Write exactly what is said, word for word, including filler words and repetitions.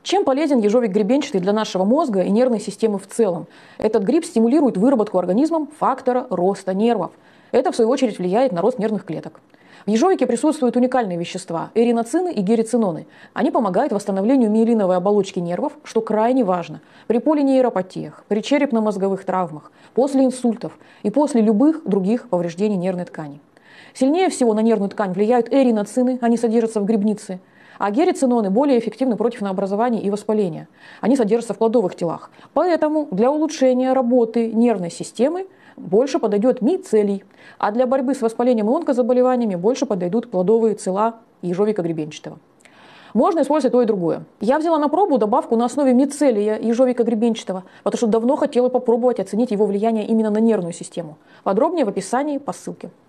Чем полезен ежовик гребенчатый для нашего мозга и нервной системы в целом? Этот гриб стимулирует выработку организмом фактора роста нервов. Это, в свою очередь, влияет на рост нервных клеток. В ежовике присутствуют уникальные вещества – эриноцины и герициноны. Они помогают восстановлению миелиновой оболочки нервов, что крайне важно при полинейропатиях, при черепно-мозговых травмах, после инсультов и после любых других повреждений нервной ткани. Сильнее всего на нервную ткань влияют эриноцины, они содержатся в грибнице, а герициноны более эффективны против новообразований и воспаления. Они содержатся в плодовых телах. Поэтому для улучшения работы нервной системы больше подойдет мицелий, а для борьбы с воспалением и онкозаболеваниями больше подойдут плодовые тела ежовика гребенчатого. Можно использовать то и другое. Я взяла на пробу добавку на основе мицелия ежовика гребенчатого, потому что давно хотела попробовать оценить его влияние именно на нервную систему. Подробнее в описании по ссылке.